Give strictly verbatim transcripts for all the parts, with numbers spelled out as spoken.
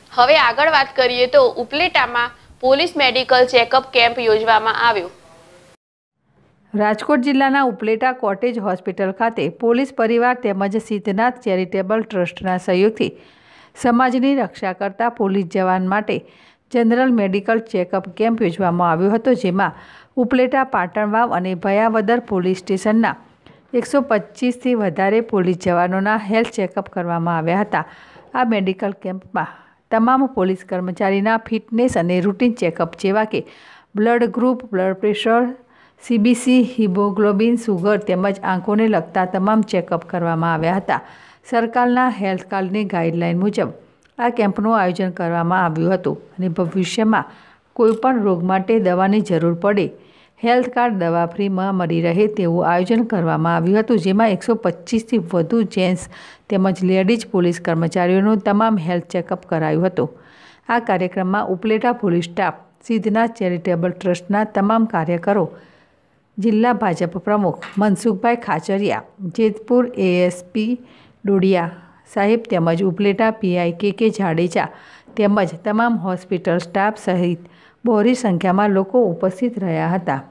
હવે આગળ વાત કરીએ તો ઉપલેટામાં પોલીસ મેડિકલ ચેકઅપ કેમ્પ યોજવામાં આવ્યો। રાજકોટ જિલ્લાના ઉપલેટા કોટેજ હોસ્પિટલ ખાતે પોલીસ પરિવાર તેમજ સિદ્ધનાથ ચેરિટેબલ ટ્રસ્ટના સહયોગથી સમાજની રક્ષા કરતા પોલીસ જવાન માટે જનરલ મેડિકલ ચેકઅપ કેમ્પ યોજવામાં આવ્યો હતો, જેમાં ઉપલેટા, પાટણવાવ અને ભયાવદર પોલીસ સ્ટેશનના એકસો પચીસથી વધારે પોલીસ જવાનોના હેલ્થ ચેકઅપ કરવામાં આવ્યા હતા। આ મેડિકલ કેમ્પમાં તમામ પોલીસ કર્મચારીના ફિટનેસ અને રૂટીન ચેકઅપ જેવા કે blood group, blood pressure, CBC, haemoglobin, sugar તેમજ આંખોને લગતા તમામ ચેકઅપ કરવામાં આવ્યા હતા। સરકારના હેલ્થ કાર્ડની ગાઈડલાઈન મુજબ આ કેમ્પનું આયોજન કરવામાં આવ્યું હતું અને ભવિષ્યમાં કોઈપણ રોગ માટે દવાની જરૂર પડે હેલ્થ કાર્ડ દવા ફ્રીમાં મળી રહે તેવું આયોજન કરવામાં આવ્યું હતું, જેમાં એકસો પચીસથી વધુ જેન્ટ્સ તેમજ લેડીઝ પોલીસ કર્મચારીઓનું તમામ હેલ્થ ચેકઅપ કરાયું હતું। આ કાર્યક્રમમાં Upleta police staff, Siddhnath charitable ટ્રસ્ટના તમામ કાર્યકરો, જિલ્લા ભાજપ પ્રમુખ મનસુખભાઈ ખાચરિયા, જેતપુર એએસપી ડોડિયા સાહેબ તેમજ ઉપલેટા પીઆઈ કે કે જાડેજા તેમજ તમામ હોસ્પિટલ સ્ટાફ સહિત બહોળી સંખ્યામાં લોકો ઉપસ્થિત રહ્યા હતા।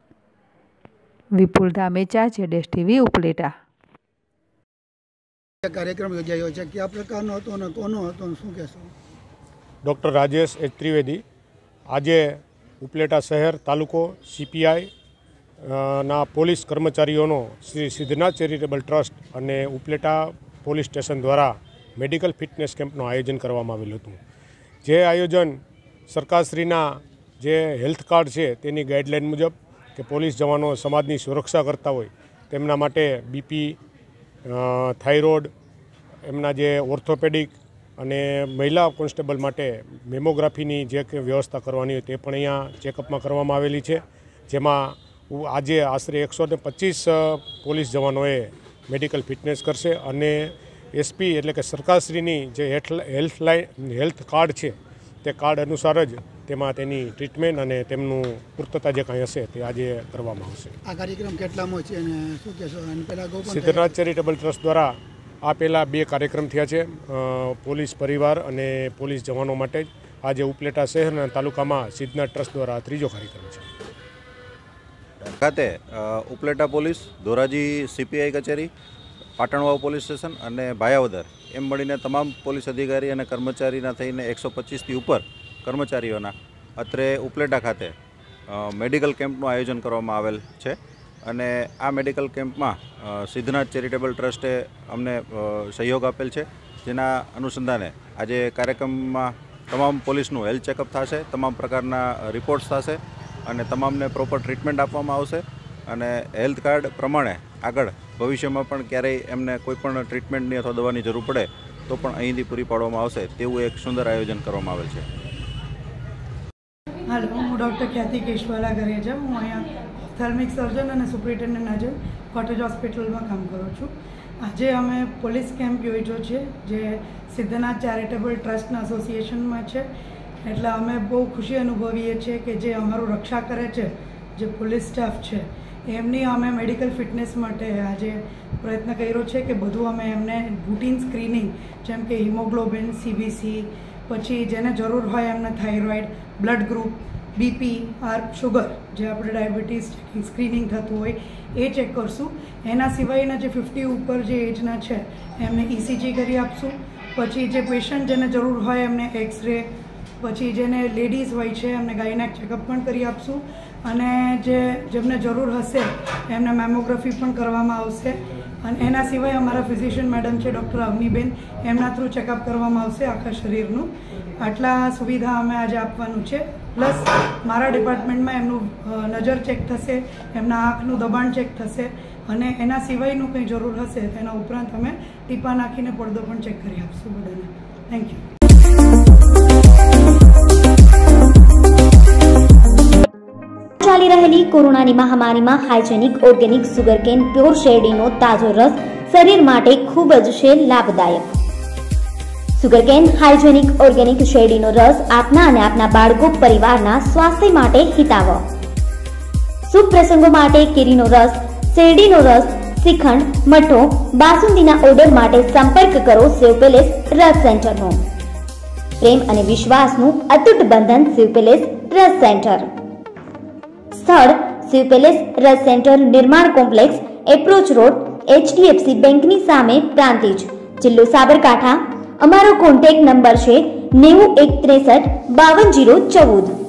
વિપુલ ધામેચા, જેડેશ ટીવી, ઉપલેટા। કાર્યક્રમ યોજાયો છે, કયા પ્રકારનો હતો અને કોનો હતો, શું કહેશો? ડૉક્ટર રાજેશ એચ ત્રિવેદી આજે ઉપલેટા શહેર, તાલુકો, સીપીઆઈ ના પોલીસ કર્મચારીઓનો શ્રી સિદ્ધનાથ ચેરિટેબલ ટ્રસ્ટ અને ઉપલેટા પોલીસ સ્ટેશન દ્વારા મેડિકલ ફિટનેસ કેમ્પનું આયોજન કરવામાં આવેલું હતું। જે આયોજન સરકારશ્રીના જે હેલ્થ કાર્ડ છે તેની ગાઈડલાઈન મુજબ કે પોલીસ જવાનો સમાજની સુરક્ષા કરતા હોય તેમના માટે બીપી, થાઇરોઇડ, એમના જે ઓર્થોપેડિક અને મહિલા કોન્સ્ટેબલ માટે મેમોગ્રાફીની જે વ્યવસ્થા કરવાની હોય તે પણ અહીંયા ચેકઅપમાં કરવામાં આવેલી છે, જેમાં આજે આશરે એકસો ને પચીસ પોલીસ જવાનોએ મેડિકલ ફિટનેસ કરશે અને એસપી એટલે કે સરકારશ્રીની જે હેલ્થ લાઇન હેલ્થ કાર્ડ છે તે કાર્ડ અનુસાર જ તેમાં તેની ટ્રીટમેન્ટ અને તેમનું પૂર્તતા જે કાંઈ હશે તે આજે કરવામાં આવશે। આ કાર્યક્રમ કેટલામો છે અને શું કહેશો? અને પહેલાં સિદ્ધનાથ ચેરિટેબલ ટ્રસ્ટ દ્વારા આ પહેલાં બે કાર્યક્રમ થયા છે પોલીસ પરિવાર અને પોલીસ જવાનો માટે જ। આજે ઉપલેટા શહેર અને તાલુકામાં સિદ્ધનાથ ટ્રસ્ટ દ્વારા ત્રીજો કાર્યક્રમ છે। ખાતે ઉપલેટા પોલીસ, ધોરાજી સીપીઆઈ કચેરી, પાટણવાવ પોલીસ સ્ટેશન અને ભાયાવદર એમ મળીને તમામ પોલીસ અધિકારી અને કર્મચારીના થઈને એકસો પચીસથી ઉપર કર્મચારીઓના અત્રે ઉપલેટા ખાતે મેડિકલ કેમ્પનું આયોજન કરવામાં આવેલ છે અને આ મેડિકલ કેમ્પમાં સિદ્ધનાથ ચેરિટેબલ ટ્રસ્ટે અમને સહયોગ આપેલ છે, જેના અનુસંધાને આજે કાર્યક્રમમાં તમામ પોલીસનું હેલ્થ ચેકઅપ થશે, તમામ પ્રકારના રિપોર્ટ્સ થશે અને તમામને પ્રોપર ટ્રીટમેન્ટ આપવામાં આવશે અને હેલ્થ કાર્ડ પ્રમાણે આગળ ભવિષ્યમાં પણ ક્યારેય એમને કોઈપણ ટ્રીટમેન્ટની અથવા દવાની જરૂર પડે તો પણ અહીંથી પૂરી પાડવામાં આવશે તેવું એક સુંદર આયોજન કરવામાં આવેલ છે। હાલો, હું ડૉક્ટર ખ્યાતિ કેશવાલા ગરેજા, હું અહીંયા ઓપ્થેલ્મિક સર્જન અને સુપ્રિન્ટેન્ડન્ટ આજે કોટેજ હોસ્પિટલમાં કામ કરું છું। આજે અમે પોલીસ કેમ્પ યોજ્યો છે જે સિદ્ધનાથ ચેરિટેબલ ટ્રસ્ટના એસોસિએશનમાં છે, એટલે અમે બહુ ખુશી અનુભવીએ છીએ કે જે અમારું રક્ષા કરે છે જે પોલીસ સ્ટાફ છે એમની અમે મેડિકલ ફિટનેસ માટે આજે પ્રયત્ન કર્યો છે કે બધું અમે એમને રૂટીન સ્ક્રીનિંગ જેમ કે હિમોગ્લોબિન, સીબીસી, પછી જેને જરૂર હોય એમને thyroid, blood group, BP, or sugar જે આપણે ડાયાબિટીસ સ્ક્રીનિંગ થતું હોય એ ચેક કરશું। એના સિવાયના જે ફિફ્ટી ઉપર જે એજના છે એમને ઇસીજી કરી આપશું। પછી જે પેશન્ટ જેને જરૂર હોય એમને એક્સરે, પછી જેને લેડીઝ હોય છે એમને ગાયનેક ચેકઅપ પણ કરી આપશું અને જે જેમને જરૂર હશે એમને મેમોગ્રાફી પણ કરવામાં આવશે અને એના સિવાય અમારા ફિઝિશિયન મેડમ છે ડૉક્ટર અવનીબેન, એમના થ્રુ ચેકઅપ કરવામાં આવશે આખા શરીરનું। આટલા સુવિધા અમે આજે આપવાનું છે, પ્લસ મારા ડિપાર્ટમેન્ટમાં એમનું નજર ચેક થશે, એમના આંખનું દબાણ ચેક થશે અને એના સિવાયનું કંઈ જરૂર હશે તેના ઉપરાંત અમે ટીપા નાખીને પડદો પણ ચેક કરી આપશું બધાને। Thank you. ચાલી રહેલી કોરોનાની મહામારીમાં હાઇજેનિક ઓર્ગેનિક સુગરકેન પ્યોર શેરડીનો તાજો રસ શરીર માટે ખૂબ જ છે લાભદાયક। સુગરકેન હાઇજેનિક ઓર્ગેનિક શેરડીનો રસ આપના અને આપના બાળકો પરિવારના સ્વાસ્થ્ય માટે હિતાવહ। શુભ પ્રસંગો માટે કેરીનો રસ, શેરડીનો રસ, શ્રીખંડ, મઠો, બાસુંદીના ઓર્ડર માટે સંપર્ક કરો સેવ પેલેસ રસ સેન્ટરનો। પ્રેમ અને વિશ્વાસનું અતૂટ બંધન શિવ પેલેસ રસ સેન્ટર. સ્થળ Shiv palace Ras centre, Nirman complex, approach road, HDFC બેંકની સામે, પ્રાંતિજ, જિલ્લો સાબરકાંઠા. અમારો કોન્ટેક્ટ નંબર છે નેવું એક ત્રેસઠ બાવન જીરો ચૌદ.